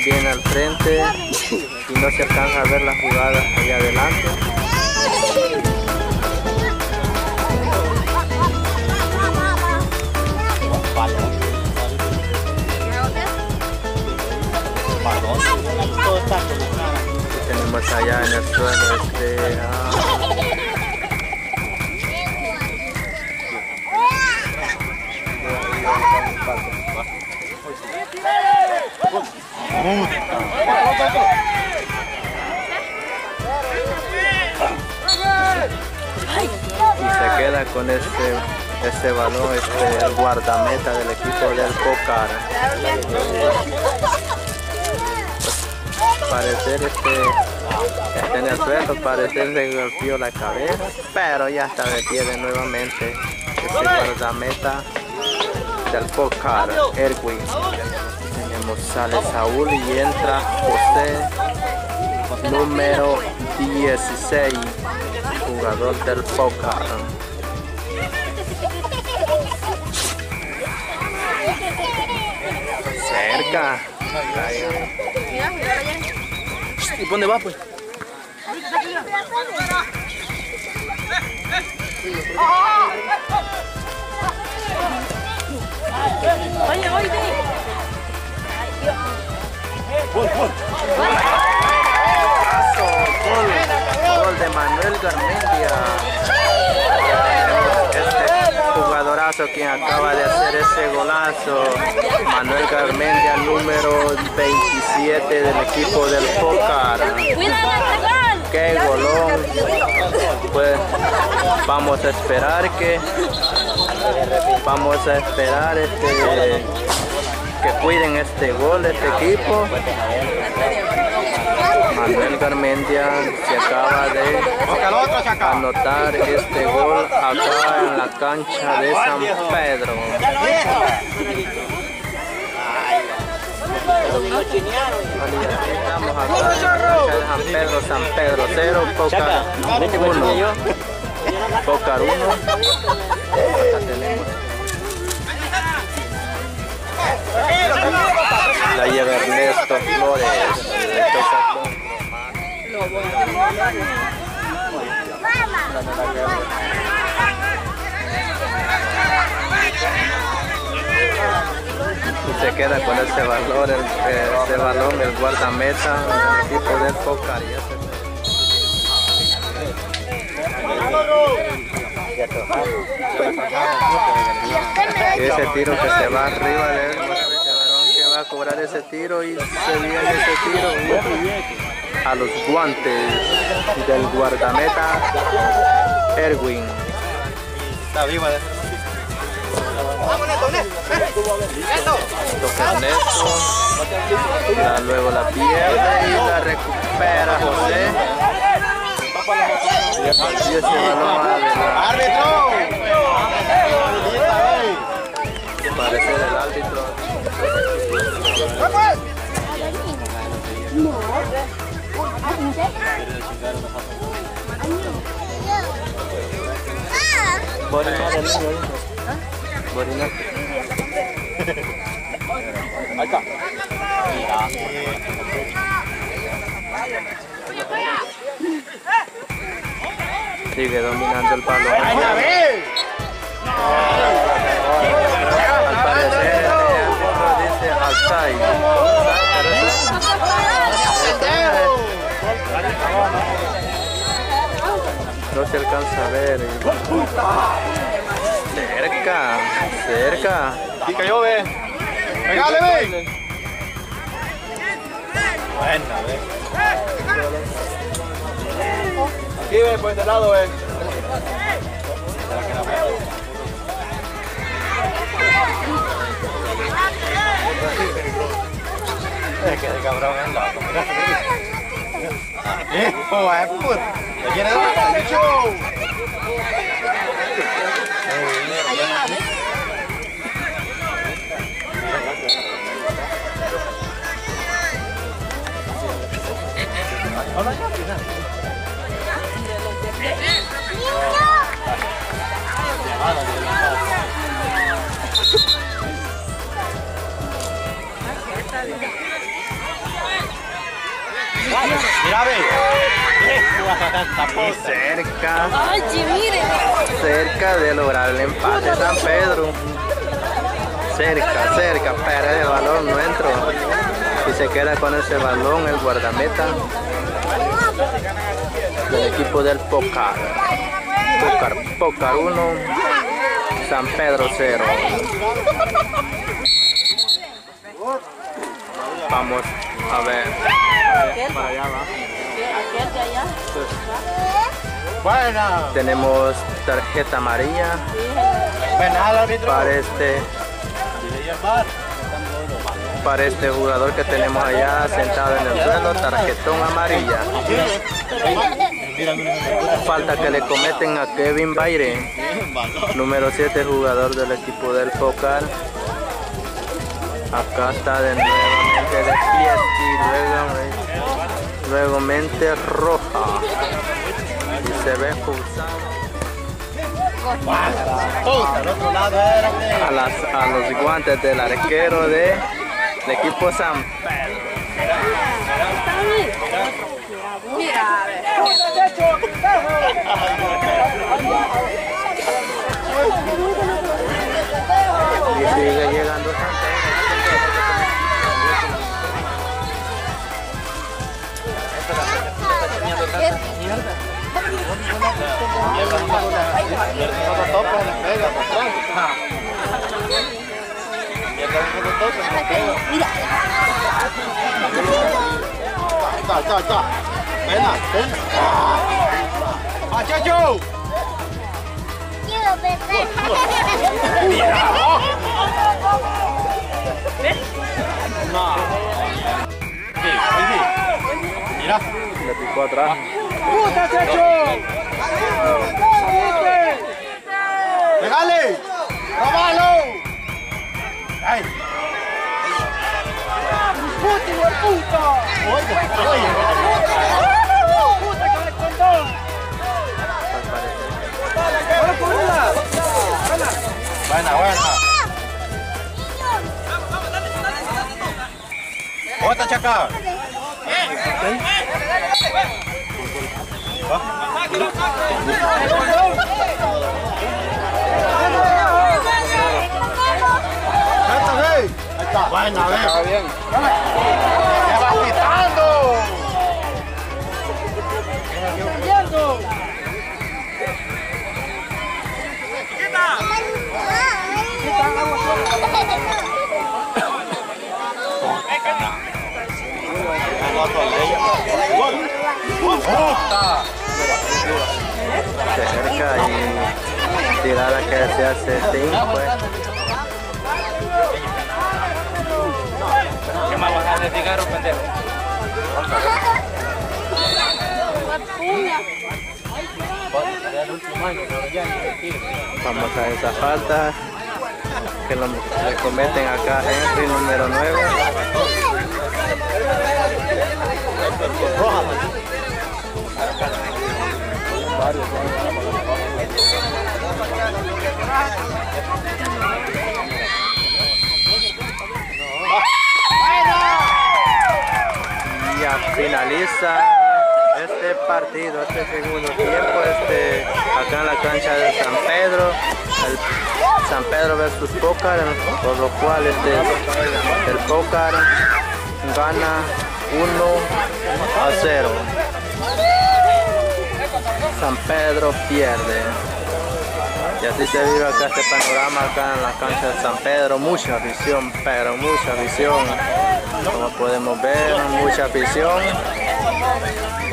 viene al frente y no se alcanza a ver la jugada allá adelante. Y tenemos allá en el suelo y se queda con este balón, el guardameta del equipo del Pokhara. Parecer está en el suelo, parecer se golpeó la cabeza, pero ya está de pie de nuevamente este guardameta del Pokhara, Erwin. Sale Saúl y entra José, número 16, jugador del Pokhara. Cerca. ¿Y dónde va pues? Oye, oye. Gol de Manuel Garmendia. Este jugadorazo quien acaba de hacer ese golazo. Manuel Garmendia, número 27 del equipo del Pokhara. ¡Qué golón! Pues vamos a esperar que cuiden este gol, este equipo. Manuel Garmendia se acaba de anotar este gol acá en la cancha de San Pedro. Estamos acá en la cancha de San Pedro 0, Pokhara 1. Pokhara 1. Acá tenemos. La lleva Ernesto Flores. Le toca con y se queda con ese balón, el guardameta del equipo del Pokhara. Ese tiro que se va arriba de él, que va a cobrar ese tiro y se viene ese tiro a los guantes del guardameta Erwin. Está viva. Toca Ernesto, luego la pierde y la recupera José. Y ese balón ¡Árbitro! parece del árbitro. Borina del niño. Borina. Ahí está. Sigue dominando el balón. Al parecer dice outside. No se alcanza a ver. Cerca. Aquí cayó, ve. Pegale, ve. Buena, ve. Aquí, ve, por este lado, ve. Es que ese cabrón es loco, mira. ¡Hijo de puta! ¿Le quiere dar el show? Y cerca, Ay, mire. cerca de lograr el empate San Pedro. Cerca, pero el balón no entró. Y se queda con ese balón el guardameta del equipo del Pócar. Pócar 1, San Pedro 0. Vamos a ver. Para allá va. Aquel de allá. Buena. Tenemos tarjeta amarilla para este jugador que tenemos allá sentado en el suelo, tarjetón amarilla. Falta que le cometen a Kevin Baire, número 7, jugador del equipo del Pócar. Acá está de nuevamente de pie y nuevamente roja. Y se ve expulsado. A los guantes del arquero del equipo San Pedro. Mira, a ver. Y sigue llegando San Pedro. ¡Muchacho! Mira. Le picó atrás. ¡Puta, Chacho! ¡Pegale! ¡Róbalo! ¡Ay! ¡Puta, puta! ¡Oye! ¡Puta, con el condón! Buena. Otra chaca. Buena, está bien. ¡Se va quitando! Se acerca y tirada que se hace 5. ¿Qué más vas a decir, pendejo? Vamos a esa falta que le cometen acá a Henry, número 9. Ya finaliza este partido, este segundo tiempo, acá en la cancha de San Pedro, el San Pedro versus Pócar, por lo cual el Pócar gana 1-0. San Pedro pierde. Y así se vive acá este panorama acá en la cancha de San Pedro. Mucha afición, pero mucha afición. Como podemos ver, mucha afición.